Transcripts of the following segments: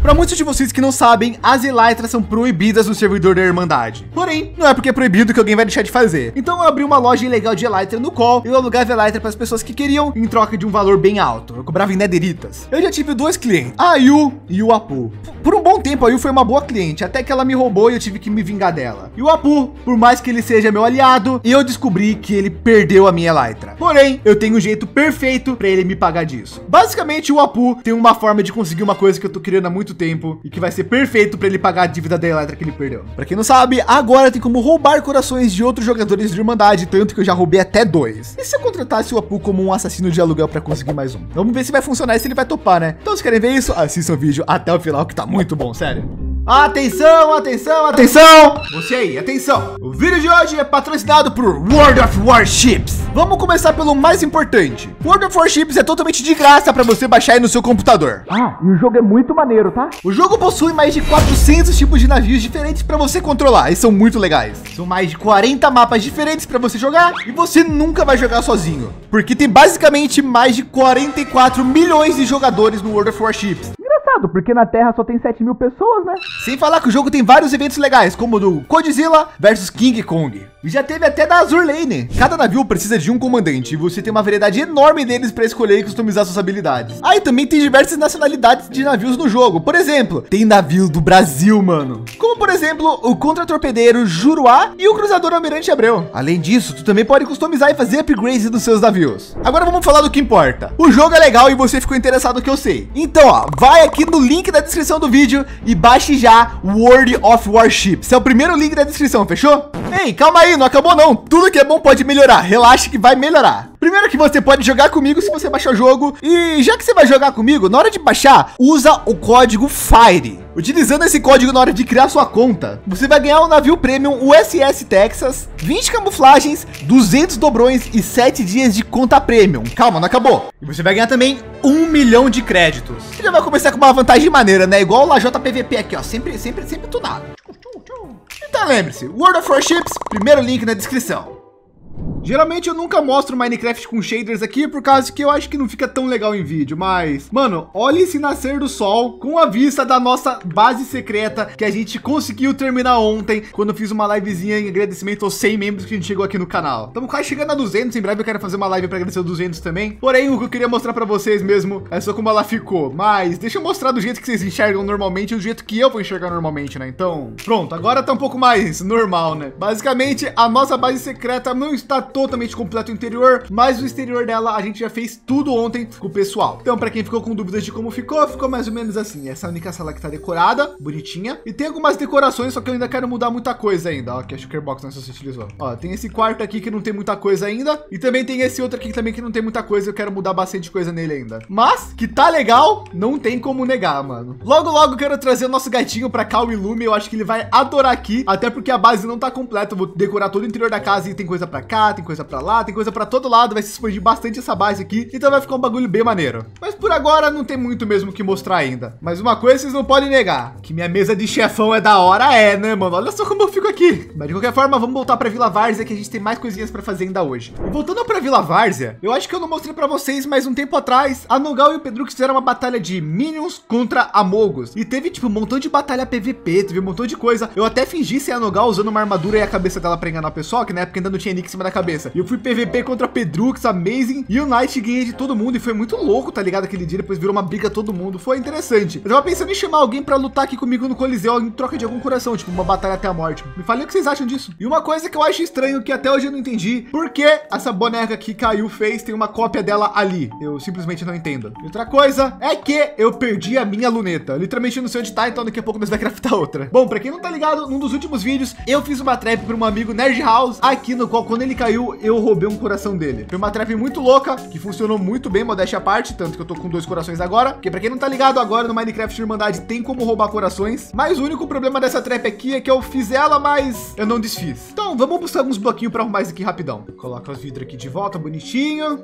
Para muitos de vocês que não sabem, as Elytras são proibidas no servidor da Irmandade. Porém, não é porque é proibido que alguém vai deixar de fazer. Então eu abri uma loja ilegal de Elytra no qual eu alugava Elytra para as pessoas que queriam em troca de um valor bem alto. Eu cobrava em Netheritas. Eu já tive dois clientes, a Yu e o Apu. Por um bom tempo a Yu foi uma boa cliente, até que ela me roubou e eu tive que me vingar dela. E o Apu, por mais que ele seja meu aliado, eu descobri que ele perdeu a minha Elytra. Porém, eu tenho um jeito perfeito para ele me pagar disso. Basicamente, o Apu tem uma forma de conseguir uma coisa que eu tô querendo há muito tempo e que vai ser perfeito para ele pagar a dívida da Elytra que ele perdeu. Para quem não sabe, agora tem como roubar corações de outros jogadores de Irmandade, tanto que eu já roubei até 2. E se eu contratasse o Apu como um assassino de aluguel para conseguir mais um? Vamos ver se vai funcionar e se ele vai topar, né? Então, se querem ver isso, assistam o vídeo até o final, que tá muito bom, sério. Atenção, atenção, atenção! Você aí, atenção! O vídeo de hoje é patrocinado por World of Warships. Vamos começar pelo mais importante. World of Warships é totalmente de graça para você baixar aí no seu computador. Ah, e o jogo é muito maneiro, tá? O jogo possui mais de 400 tipos de navios diferentes para você controlar e são muito legais. São mais de 40 mapas diferentes para você jogar e você nunca vai jogar sozinho, porque tem basicamente mais de 44 milhões de jogadores no World of Warships. Porque na Terra só tem 7.000 pessoas, né? Sem falar que o jogo tem vários eventos legais, como o do Godzilla versus King Kong. E já teve até da Azur Lane. Cada navio precisa de um comandante e você tem uma variedade enorme deles para escolher e customizar suas habilidades. Ah, e também tem diversas nacionalidades de navios no jogo. Por exemplo, tem navio do Brasil, mano. Como por exemplo, o contra-torpedeiro Juruá e o cruzador Almirante Abreu. Além disso, tu também pode customizar e fazer upgrades dos seus navios. Agora vamos falar do que importa. O jogo é legal e você ficou interessado no que eu sei. Então, ó, vai aqui no link da descrição do vídeo e baixe já World of Warships. Esse é o primeiro link da descrição, fechou? Ei, calma aí, não acabou não. Tudo que é bom pode melhorar. Relaxa que vai melhorar. Primeiro que você pode jogar comigo se você baixar o jogo. E já que você vai jogar comigo, na hora de baixar, usa o código FIRE. Utilizando esse código na hora de criar sua conta, você vai ganhar um navio premium USS Texas, 20 camuflagens, 200 dobrões e 7 dias de conta premium. Calma, não acabou. E você vai ganhar também 1 milhão de créditos. Você já vai começar com uma vantagem maneira, né? Igual o Lajota PVP aqui, ó. Sempre tunado. Então lembre-se, World of Warships, primeiro link na descrição. Geralmente eu nunca mostro Minecraft com shaders aqui por causa que eu acho que não fica tão legal em vídeo, mas, mano, olha esse nascer do sol com a vista da nossa base secreta que a gente conseguiu terminar ontem, quando eu fiz uma livezinha em agradecimento aos 100 membros que a gente chegou aqui no canal. Estamos quase chegando a 200, em breve eu quero fazer uma live para agradecer os 200 também. Porém, o que eu queria mostrar para vocês mesmo é só como ela ficou, mas deixa eu mostrar do jeito que vocês enxergam normalmente e do jeito que eu vou enxergar normalmente, né? Então, pronto, agora tá um pouco mais normal, né? Basicamente, a nossa base secreta não está totalmente completo o interior, mas o exterior dela a gente já fez tudo ontem com o pessoal. Então, para quem ficou com dúvidas de como ficou mais ou menos assim. Essa é a única sala que tá decorada, bonitinha, e tem algumas decorações, só que eu ainda quero mudar muita coisa ainda. Ó, que a Shulker Box não se utilizou. Ó, tem esse quarto aqui que não tem muita coisa ainda, e também tem esse outro aqui também que não tem muita coisa. Eu quero mudar bastante coisa nele ainda, mas que tá legal, não tem como negar, mano. Logo eu quero trazer o nosso gatinho para cá, o Ilume. Eu acho que ele vai adorar aqui, até porque a base não tá completa. Eu vou decorar todo o interior da casa e tem coisa para cá, tem coisa para lá, tem coisa para todo lado. Vai se expandir bastante essa base aqui, então vai ficar um bagulho bem maneiro. Mas por agora não tem muito mesmo que mostrar ainda. Mas uma coisa vocês não podem negar, que minha mesa de chefão é da hora, né, mano? Olha só como eu fico aqui. Mas de qualquer forma, vamos voltar para Vila Várzea, que a gente tem mais coisinhas para fazer ainda hoje. E voltando para Vila Várzea, eu acho que eu não mostrei para vocês, mas um tempo atrás, a Nogal e o Pedrux fizeram uma batalha de Minions contra Amogus. E teve tipo um montão de batalha PVP, teve um montão de coisa. Eu até fingi ser a Nogal usando uma armadura e a cabeça dela para enganar o pessoal, que na época ainda não tinha nick em cima da cabeça. E eu fui PVP contra Pedrux, Amazing e o Knight, ganhei de todo mundo e foi muito louco, tá ligado? Aquele dia depois virou uma briga todo mundo, foi interessante. Eu tava pensando em chamar alguém para lutar aqui comigo no Coliseu em troca de algum coração, tipo uma batalha até a morte. Me falem o que vocês acham disso. E uma coisa que eu acho estranho, que até hoje eu não entendi, por que essa boneca que caiu fez, tem uma cópia dela ali. Eu simplesmente não entendo. E outra coisa é que eu perdi a minha luneta. Eu literalmente não sei onde tá, então daqui a pouco nós vai craftar outra. Bom, para quem não tá ligado, num dos últimos vídeos eu fiz uma trap para um amigo Nerd House aqui, no qual quando ele caiu eu roubei um coração dele. Foi uma trap muito louca, que funcionou muito bem, modéstia à parte, tanto que eu tô com 2 corações agora. Porque para quem não tá ligado, agora no Minecraft Irmandade tem como roubar corações, mas o único problema dessa trap aqui é que eu fiz ela, mas eu não desfiz. Então vamos buscar alguns bloquinhos para arrumar isso aqui rapidão. Coloca os vidros aqui de volta, bonitinho.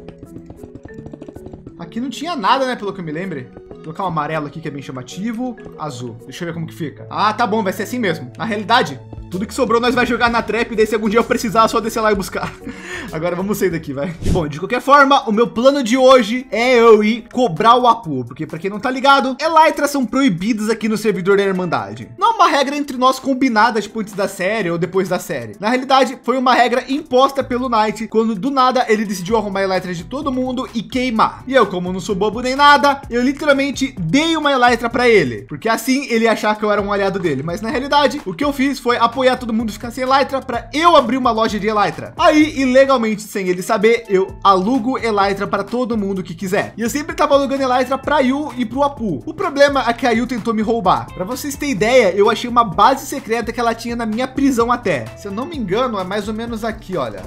Aqui não tinha nada, né, pelo que eu me lembre. Vou colocar um amarelo aqui que é bem chamativo. Azul, deixa eu ver como que fica. Ah, tá bom, vai ser assim mesmo. Na realidade, Tudo que sobrou nós vai jogar na trap, e daí se algum dia eu precisar, só descer lá e buscar. Agora vamos sair daqui, vai. Bom, de qualquer forma, o meu plano de hoje é eu ir cobrar o Apu, porque pra quem não tá ligado, Elytras são proibidos aqui no servidor da Irmandade. Não é uma regra entre nós combinada, tipo, antes da série ou depois da série. Na realidade, foi uma regra imposta pelo Knight, quando do nada ele decidiu arrumar Elytras de todo mundo e queimar. E eu, como não sou bobo nem nada, eu literalmente dei uma Elytra pra ele, porque assim ele ia achar que eu era um aliado dele. Mas na realidade, o que eu fiz foi apoiar todo mundo ficar sem Elytra pra eu abrir uma loja de Elytra. Aí, ilegalmente, sem ele saber, eu alugo Elytra para todo mundo que quiser. E eu sempre tava alugando Elytra pra Yu e pro Apu. O problema é que a Yu tentou me roubar. Pra vocês terem ideia, eu achei uma base secreta que ela tinha na minha prisão até. Se eu não me engano, é mais ou menos aqui, olha.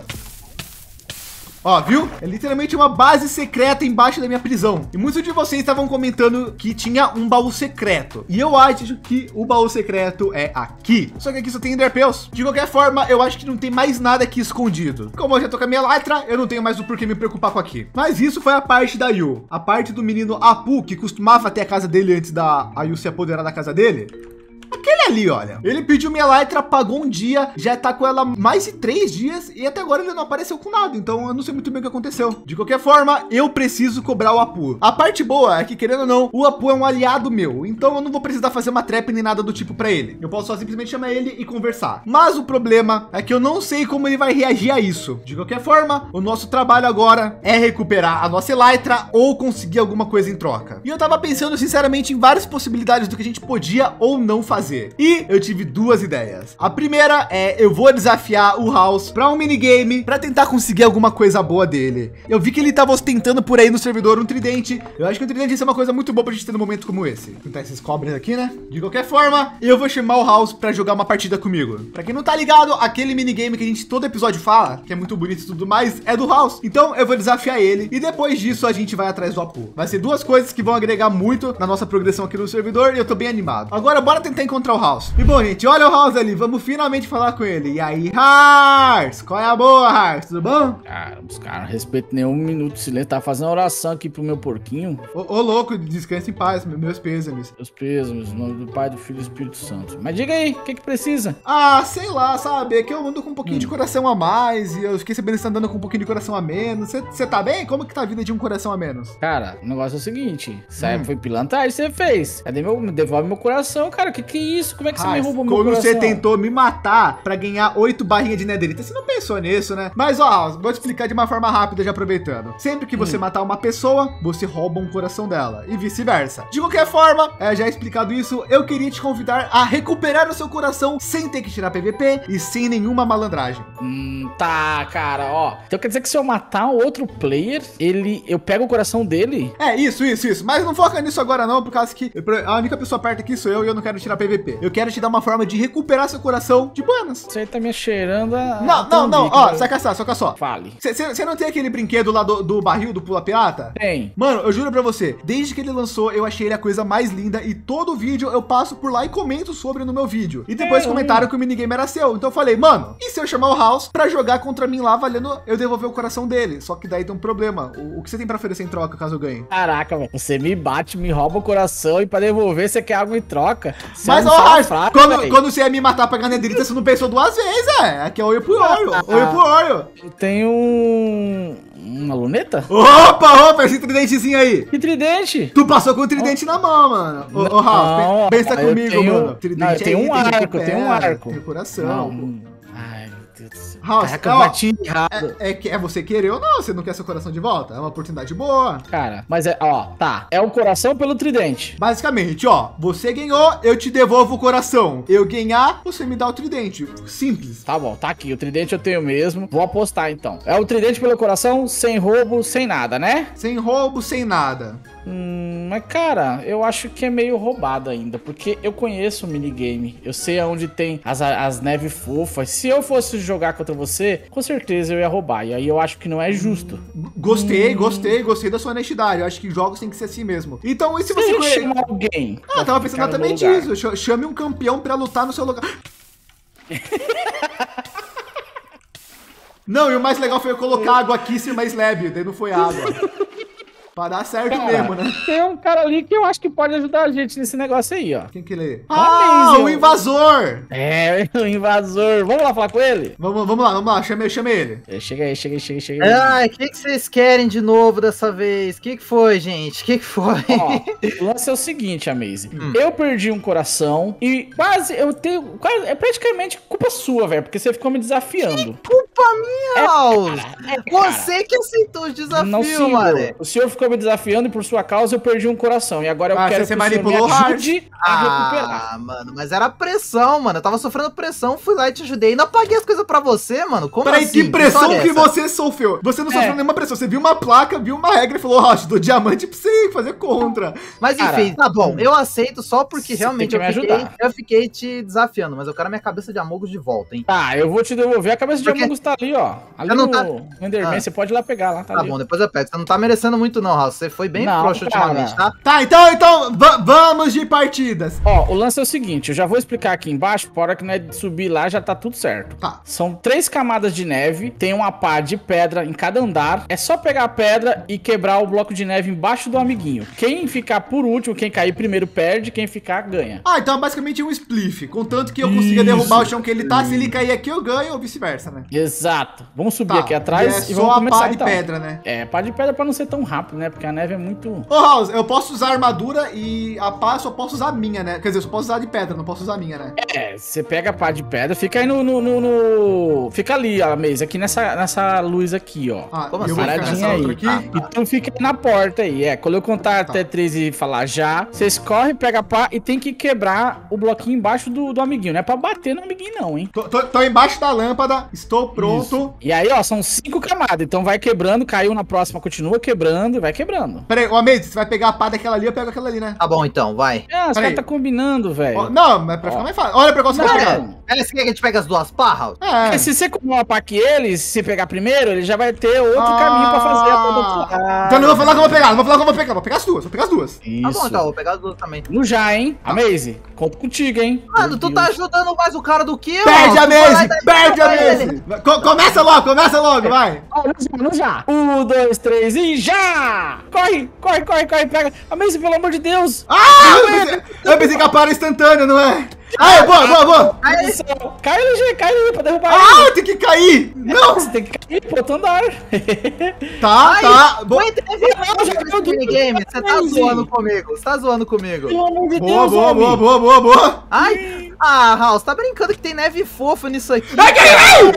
Ó, viu? É literalmente uma base secreta embaixo da minha prisão. E muitos de vocês estavam comentando que tinha um baú secreto. E eu acho que o baú secreto é aqui. Só que aqui só tem Enderpearls. De qualquer forma, eu acho que não tem mais nada aqui escondido. Como eu já tô com a minha Elytra, eu não tenho mais o porquê me preocupar com aqui. Mas isso foi a parte da Yu. A parte do menino Apu, que costumava ter a casa dele antes da Yu se apoderar da casa dele. Aquele ali, olha. Ele pediu minha Elytra, pagou um dia, já tá com ela mais de 3 dias e até agora ele não apareceu com nada. Então eu não sei muito bem o que aconteceu. De qualquer forma, eu preciso cobrar o Apu. A parte boa é que, querendo ou não, o Apu é um aliado meu. Então eu não vou precisar fazer uma trap nem nada do tipo para ele. Eu posso só simplesmente chamar ele e conversar. Mas o problema é que eu não sei como ele vai reagir a isso. De qualquer forma, o nosso trabalho agora é recuperar a nossa Elytra ou conseguir alguma coisa em troca. E eu tava pensando sinceramente em várias possibilidades do que a gente podia ou não fazer. E eu tive duas ideias. A primeira é eu vou desafiar o House para um minigame para tentar conseguir alguma coisa boa dele. Eu vi que ele tava ostentando por aí no servidor um tridente. Eu acho que o tridente é uma coisa muito boa pra gente ter num momento como esse. Vou tentar esses cobras aqui, né? De qualquer forma, eu vou chamar o House para jogar uma partida comigo. Para quem não tá ligado, aquele minigame que a gente todo episódio fala, que é muito bonito e tudo mais, é do House. Então eu vou desafiar ele e depois disso a gente vai atrás do Apu. Vai ser duas coisas que vão agregar muito na nossa progressão aqui no servidor e eu tô bem animado. Agora bora tentar encontrar o House. E bom, gente, olha o House ali, vamos finalmente falar com ele. E aí, Hars? Qual é a boa, Hars? Tudo bom? Cara, os caras não respeitam nenhum minuto de silêncio. Tá fazendo oração aqui pro meu porquinho. Ô, louco, descanse em paz, meus pêsames. Meus pêsames, em nome do Pai, do Filho e do Espírito Santo. Mas diga aí, o que precisa? Ah, sei lá, sabe? É que eu ando com um pouquinho de coração a mais e eu fiquei sabendo que você tá andando com um pouquinho de coração a menos. Você tá bem? Como que tá a vida de um coração a menos? Cara, o negócio é o seguinte, foi pilantragem, você fez. Cadê devolve meu coração, cara? Que é isso? Como é que você me roubou meu coração? Quando você tentou me matar pra ganhar 8 barrinhas de netherita, você não pensou nisso, né? Mas ó, vou te explicar de uma forma rápida, já aproveitando. Sempre que você matar uma pessoa, você rouba um coração dela e vice-versa. De qualquer forma, já explicado isso, eu queria te convidar a recuperar o seu coração sem ter que tirar PVP e sem nenhuma malandragem. Tá, cara, ó. Então quer dizer que se eu matar outro player, eu pego o coração dele? É, isso. Mas não foca nisso agora não, por causa que a única pessoa perto aqui sou eu e eu não quero tirar PVP. Eu quero te dar uma forma de recuperar seu coração de buenas. Isso aí tá me cheirando a... Não, ó, saca só. Fale. Você não tem aquele brinquedo lá do barril do pula pirata? Tem. Mano, eu juro pra você, desde que ele lançou, eu achei ele a coisa mais linda e todo vídeo eu passo por lá e comento sobre no meu vídeo. E depois comentaram que o minigame era seu. Então eu falei, mano, e se eu chamar o House pra jogar contra mim lá, valendo eu devolver o coração dele? Só que daí tem um problema. O que você tem pra oferecer em troca, caso eu ganhe? Caraca, velho. Você me bate, me rouba o coração e pra devolver você quer algo em troca. Mas, ó, House, quando você ia me matar pra ganhar netherita, você não pensou duas vezes, Aqui é olho pro olho. Eu tenho uma luneta? Opa, esse tridentezinho aí. Que tridente? Tu passou com o tridente na mão, mano. Ô, House, pensa comigo, mano. Tridente eu tenho um arco. Tem coração. Ai, meu Deus do céu. House, caraca, eu bati errado. É você querer ou não? Você não quer seu coração de volta? É uma oportunidade boa. Cara, mas é o coração pelo tridente. Basicamente, ó, você ganhou, eu te devolvo o coração. Eu ganhar, você me dá o tridente. Simples. Tá bom, tá aqui. O tridente eu tenho mesmo. Vou apostar então. É o tridente pelo coração, sem roubo, sem nada, né? Sem roubo, sem nada. Mas cara, eu acho que é meio roubado ainda, porque eu conheço o minigame, eu sei aonde tem as neves fofas. Se eu fosse jogar contra você, com certeza eu ia roubar, e aí eu acho que não é justo. Gostei da sua honestidade, eu acho que jogos tem que ser assim mesmo. Então, e se você chamar alguém? Eu tava pensando exatamente isso, chame um campeão pra lutar no seu lugar. Não, e o mais legal foi eu colocar água aqui em cima slab, daí não foi água. Pra dar certo Cara, mesmo, né? tem um cara ali que eu acho que pode ajudar a gente nesse negócio aí, ó. Quem que ele é? Amazing. O invasor! É, o invasor. Vamos lá falar com ele? Vamos lá. Chama ele. Chega aí. Ai, o que vocês querem de novo dessa vez? O que foi, gente? O que foi? Ó, o lance é o seguinte, Amazing. Eu perdi um coração e é praticamente culpa sua, velho, porque você ficou me desafiando. Culpa minha, House. Cara. Você que aceitou os Não, desafios, senhor. mano. O senhor ficou me desafiando e por sua causa eu perdi um coração. E agora eu quero você que o senhor manipulou me o hard. ajude a recuperar. Ah, mano, mas era pressão, mano. Eu tava sofrendo pressão, fui lá e te ajudei. Ainda paguei as coisas pra você, mano. Como Peraí, assim? que pressão história é que essa? você sofreu? Você não sofreu nenhuma pressão. Você viu uma placa, viu uma regra e falou, ó, te dou diamante pra você fazer contra. Mas Cara, enfim, tá bom. Eu aceito só porque você realmente tem que me ajudar. eu fiquei te desafiando. Mas eu quero minha cabeça de Amogus de volta, hein? Tá, eu vou te devolver. A cabeça de Porque- Among Us tá ali, ó. Ali Eu não no tá- Enderman, Ah. você pode ir lá pegar lá. Tá ali. bom, depois eu pego. Você não tá merecendo muito não, House. Você foi bem Não, frouxo ultimamente, tá? Tá, então vamos de partidas. Ó, o lance é o seguinte, eu já vou explicar aqui embaixo, para hora que nós subir lá já tá tudo certo. Tá. São 3 camadas de neve, tem uma pá de pedra em cada andar, é só pegar a pedra e quebrar o bloco de neve embaixo do amiguinho. Quem ficar por último, quem cair primeiro perde, quem ficar ganha. Ah, então é basicamente um spliff. Contanto que eu consiga derrubar o chão que ele tá, se ele cair aqui eu ganho ou vice-versa, né? Exato. Vamos subir Tá, aqui atrás é e só vamos a começar pá de então. pedra, né? É, pá de pedra pra não ser tão rápido, né? Porque a neve é muito... Ô, House, eu posso usar armadura e a pá eu só posso usar a minha, né? Quer dizer, eu só posso usar de pedra, não posso usar a minha, né? É, você pega a pá de pedra, fica aí Fica ali, ó, mesa, aqui nessa luz aqui, ó. Ah, Como eu assim? vou ficar Paradinha nessa aí. outra aqui. E tu fica na porta aí. Quando eu contar até 3 e falar já, vocês correm, pega a pá e tem que quebrar o bloquinho embaixo do amiguinho. Não é pra bater no amiguinho, não, hein? Tô embaixo da lâmpada, estou pronto. Isso. E aí, ó, são 5 camadas. Então vai quebrando, caiu na próxima, continua quebrando e vai quebrando. Pera aí, ô, Amazing, você vai pegar a pá daquela ali, eu pego aquela ali, né? Tá bom, então, vai. Ah, os Peraí. caras tá combinando, Ó, velho. não, mas pra ficar mais fácil. Olha pra qual você vai pegar. Não. Você quer que a gente pegue as duas pás, House? É, se você comer uma pá que ele, se você pegar primeiro, ele já vai ter outro caminho pra fazer a pá do outro lado. Então eu não vou falar que eu vou pegar, não vou falar que eu vou pegar. Vou pegar as duas, vou pegar as duas. Isso. Tá bom, então, vou pegar as duas também. No já, hein? Amaze, conto contigo, hein? Mano, Meu tu Deus. tá ajudando mais o cara do que eu. Perde House. a Tu vai lá Maze! e dá Perde a pra ele. Maze! Começa logo, vai! Ó, no já. 1, 2, 3 e já! Corre, pega. Amaze, pelo amor de Deus! Ah! Eu pensei que a pá era instantânea, não é? Ah, é, boa! Aí, cai, LG, cai ali pra derrubar Ah, tem que cair! Não! Você tem que cair pro outro andar. Tá, boa. Põe minigame. Você tá Maze. zoando comigo. Você tá zoando comigo. Pelo amor de Deus, homem. Boa! Ai. Ah, House, tá brincando que tem neve fofa nisso aqui. Ai, caiu!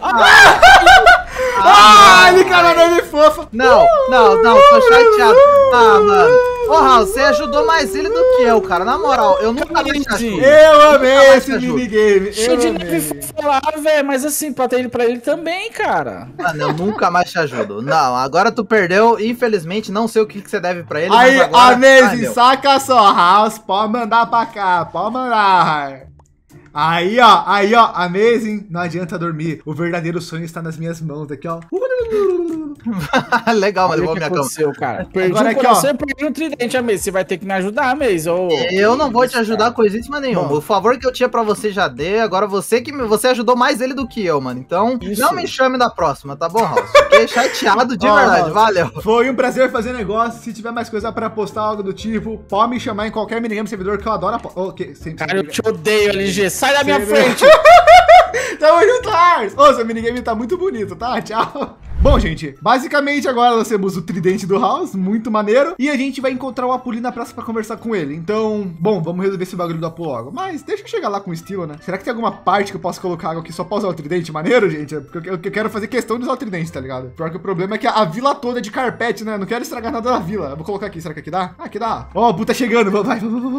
Ah, ele caiu na neve fofa! Não, tô chateado. Ah, mano. Ô, House, você ajudou mais ele do que eu, cara. Na moral, eu nunca mais te ajudo. Eu amei mais esse te ajudo. minigame! Cheio Eu de amei. neve fofa lá, velho. Mas assim, pra ele também, cara. Mano, eu nunca mais te ajudo. Não, agora tu perdeu. Infelizmente, não sei o que você deve pra ele. Aí, mas agora... Amazing, meu. saca só, House, pode mandar pra cá, pode mandar. Aí, ó, Amazing, não adianta dormir. O verdadeiro sonho está nas minhas mãos aqui, ó. Legal, mas Olha eu o vou que minha cama. aconteceu, cara. Perdi Agora o aqui, coração ó. e perdi um tridente, Amaze. Você vai ter que me ajudar, Amaze. Eu não vou te ajudar coisíssima nenhuma. O favor que eu tinha pra você já dei. Agora você ajudou mais ele do que eu, mano. Então, Isso. não me chame da próxima, tá bom, House? Fiquei chateado de Ó, verdade. House, Valeu. Foi um prazer fazer negócio. Se tiver mais coisa pra postar, algo do tipo, pode me chamar em qualquer minigame servidor que eu adoro. Cara, eu te odeio, LG. Sai da minha frente. Tamo junto, Lars! Ô, seu minigame tá muito bonito, tá? Tchau! Bom, gente, basicamente agora nós temos o tridente do House, muito maneiro. E a gente vai encontrar o Apu ali na praça pra conversar com ele. Então, bom, vamos resolver esse bagulho do Apu logo. Mas deixa eu chegar lá com estilo, né? Será que tem alguma parte que eu posso colocar algo aqui só pra usar o tridente maneiro, gente? Porque eu quero fazer questão de usar o tridente, tá ligado? Pior que o problema é que a vila toda é de carpete, né? Eu não quero estragar nada da vila. Eu vou colocar aqui, será que aqui dá? Ah, aqui dá. Ó, o Apu tá chegando, vai.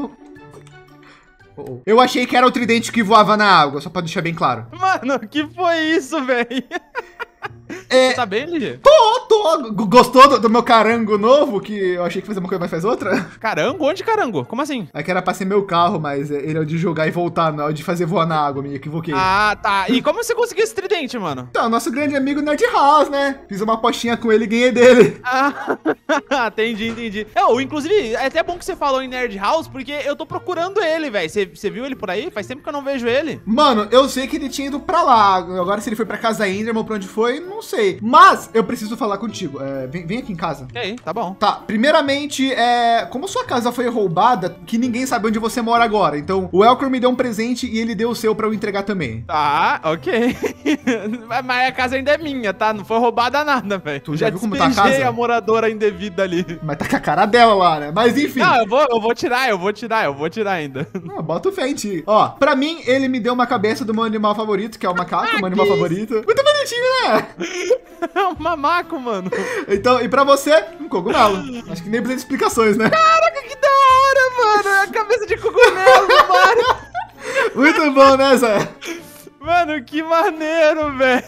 Eu achei que era o tridente que voava na água, só pra deixar bem claro. Mano, que foi isso, velho? É, Você tá bem, LG? tô. Gostou do meu carango novo? Que eu achei que fazia uma coisa, mas faz outra? Carango? Onde carango? Como assim? É que era pra ser meu carro, mas ele é o de jogar e voltar, não é o de fazer voar na água, me equivoquei. Ah, tá. E como você conseguiu esse tridente, mano? Então, nosso grande amigo Nerd House, né? Fiz uma apostinha com ele e ganhei dele. Ah, entendi. Inclusive, é até bom que você falou em Nerd House, porque eu tô procurando ele, velho. Você viu ele por aí? Faz tempo que eu não vejo ele. Mano, eu sei que ele tinha ido pra lá. Agora, se ele foi pra casa da Enderman, pra onde foi, não sei. Mas eu preciso falar contigo. contigo. Vem aqui em casa. E aí, tá bom. Tá, primeiramente, como sua casa foi roubada, que ninguém sabe onde você mora agora. Então, o Elcor me deu um presente e ele deu o seu pra eu entregar também. Tá, ok. Mas a casa ainda é minha, tá? Não foi roubada nada, velho. Tu já viu como tá a casa? A moradora indevida ali. Mas tá com a cara dela lá, né? Mas enfim. Não, eu vou tirar ainda. Não, bota o fé em ti. Ó, pra mim, ele me deu uma cabeça do meu animal favorito, que é o macaco, meu animal favorito. Muito bonitinho, né? É um mamaco, mano. Então, e pra você, um cogumelo. Acho que nem precisa de explicações, né? Caraca, que da hora, mano. É a cabeça de cogumelo, mano. Muito bom, né, Zé? Mano, que maneiro, velho.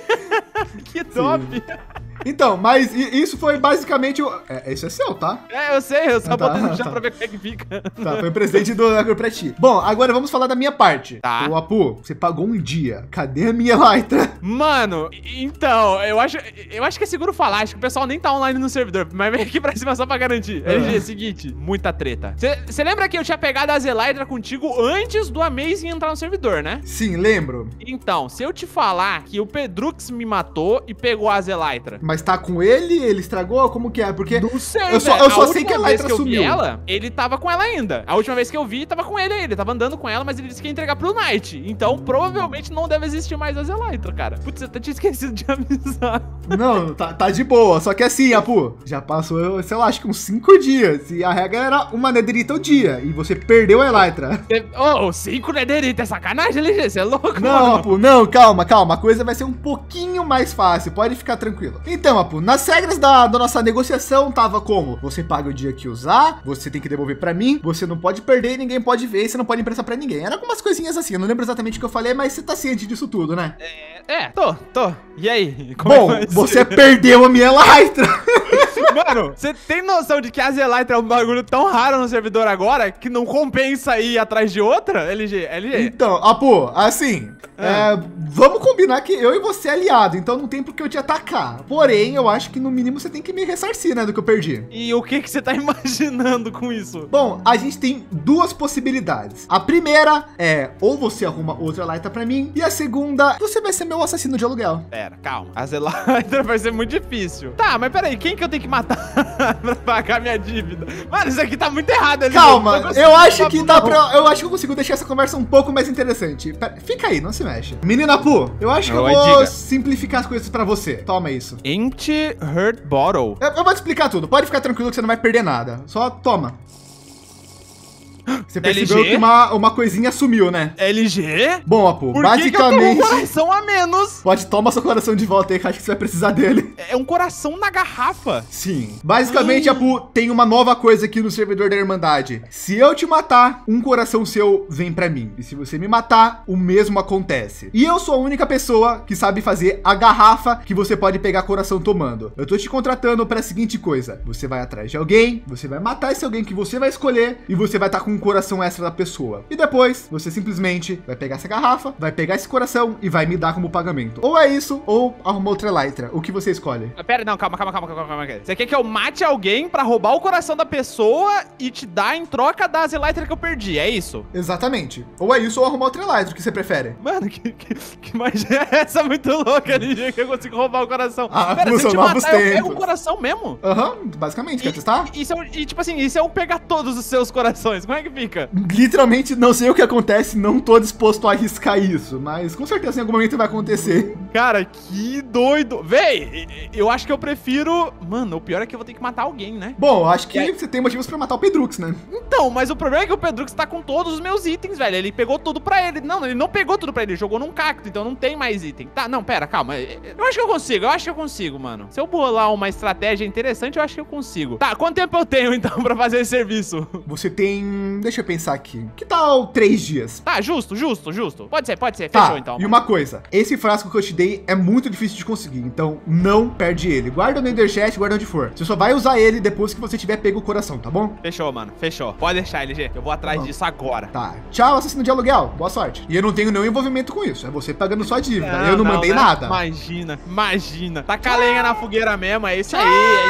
Que top. Então, mas isso foi basicamente o... Isso é seu, tá? Eu sei, eu só Tá, botei no chão tá. pra ver como é que fica. Tá, foi o presente do Elcor pra ti. Bom, agora vamos falar da minha parte. Tá. Ô, Apu, você pagou um dia. Cadê a minha Elytra? Mano, então, eu acho que é seguro falar, acho que o pessoal nem tá online no servidor, mas vem aqui pra cima só pra garantir. LG, seguinte, muita treta. Você lembra que eu tinha pegado a Elytra contigo antes do Amazing entrar no servidor, né? Sim, lembro. Então, se eu te falar que o Pedrux me matou e pegou a Elytra. Mas tá com ele estragou? Como que é? Porque Não sei, eu só sei que a Elytra sumiu. Ele tava com ela ainda. A última vez que eu vi, tava com ele aí. Ele tava andando com ela, mas ele disse que ia entregar pro Knight. Então, provavelmente não deve existir mais as Elytra, cara. Putz, eu até tinha esquecido de avisar. Não, tá de boa. Só que assim, Apu, já passou, sei lá, acho que uns 5 dias. E a regra era uma netherita ao dia. E você perdeu a Elytra. 5 netherita, é sacanagem, LG? Você é louco, Não, mano? Apu, não, calma. A coisa vai ser um pouquinho mais fácil. Pode ficar tranquilo. Então, Apu, nas regras da nossa negociação tava como? Você paga o dia que usar, você tem que devolver pra mim, você não pode perder, ninguém pode ver, você não pode emprestar pra ninguém. Era algumas coisinhas assim, eu não lembro exatamente o que eu falei, mas você tá ciente disso tudo, né? Tô. E aí? Bom, você perdeu a minha Elytra. Mano, você tem noção de que a Elytra é um bagulho tão raro no servidor agora que não compensa ir atrás de outra? LG. Então, Apu, assim, vamos combinar que eu e você é aliado, então não tem por que eu te atacar. Porém, eu acho que no mínimo você tem que me ressarcir, né, do que eu perdi. E o que você tá imaginando com isso? Bom, a gente tem duas possibilidades. A primeira é ou você arruma outra Elytra pra mim, e a segunda, você vai ser meu assassino de aluguel. Pera, calma. A Elytra vai ser muito difícil. Tá, mas peraí, quem que eu tenho que matar pra pagar minha dívida? Mano, isso aqui tá muito errado ali. Calma, eu acho que dá pra... Eu acho que eu consigo deixar essa conversa um pouco mais interessante. Fica aí, não se mexe. Menina Pu, eu acho que eu vou simplificar as coisas pra você. Toma isso. Anti-hurt bottle. Eu vou te explicar tudo. Pode ficar tranquilo que você não vai perder nada. Só toma. Você percebeu LG? que uma coisinha sumiu, né? LG? Bom, Apu, Por basicamente... que eu tenho um coração a menos? Pode tomar seu coração de volta aí, que acho que você vai precisar dele. É um coração na garrafa. Sim. Basicamente, Apu, tem uma nova coisa aqui no servidor da Irmandade. Se eu te matar, um coração seu vem pra mim. E se você me matar, o mesmo acontece. E eu sou a única pessoa que sabe fazer a garrafa que você pode pegar coração tomando. Eu tô te contratando pra seguinte coisa. Você vai atrás de alguém, você vai matar esse alguém que você vai escolher e você vai estar com um coração extra da pessoa. E depois, você simplesmente vai pegar essa garrafa, vai pegar esse coração e vai me dar como pagamento. Ou é isso, ou arruma outra Elytra. O que você escolhe? Pera, não, calma. Você quer que eu mate alguém pra roubar o coração da pessoa e te dar em troca das Elytra que eu perdi, é isso? Exatamente. Ou é isso, ou arrumar outra Elytra. O que você prefere? Mano, que magia é essa muito louca ali, que eu consigo roubar o coração? Pera, se eu te novos matar, eu pego tempos. o coração mesmo? Basicamente. Quer testar? Tipo assim, e se eu pegar todos os seus corações, como é que fica? Literalmente não sei o que acontece, não tô disposto a arriscar isso, mas com certeza em algum momento vai acontecer. Cara, que doido. Véi, eu acho que eu prefiro... Mano, o pior é que eu vou ter que matar alguém, né? Bom, eu acho que você tem motivos pra matar o Pedrux, né? Então, mas o problema é que o Pedrux tá com todos os meus itens, velho. Ele pegou tudo pra ele. Não, ele não pegou tudo pra ele, ele jogou num cacto, então não tem mais item. Tá, não, pera, calma. Eu acho que eu consigo, mano. Se eu bolar uma estratégia interessante, eu acho que eu consigo. Tá, quanto tempo eu tenho, então, pra fazer esse serviço? Você tem... Deixa eu pensar aqui. Que tal 3 dias? Tá, justo. Pode ser. Tá, Fechou, então. E uma coisa. Esse frasco que eu te dei é muito difícil de conseguir, então não perde ele. Guarda no Ender Chest, guarda onde for. Você só vai usar ele depois que você tiver pego o coração, tá bom? Fechou, mano. Fechou. Pode deixar, LG. Eu vou atrás disso agora. Tá. Tchau, assassino de aluguel. Boa sorte. E eu não tenho nenhum envolvimento com isso. É você pagando sua dívida. Eu não mandei nada. Imagina. Taca a lenha na fogueira mesmo. É isso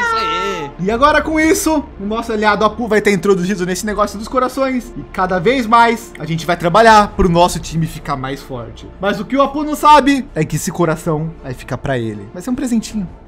aí. E agora com isso, o nosso aliado Apu vai estar introduzido nesse negócio dos corações. E cada vez mais a gente vai trabalhar pro nosso time ficar mais forte. Mas o que o Apu não sabe é que esse coração vai ficar pra ele. Vai ser um presentinho.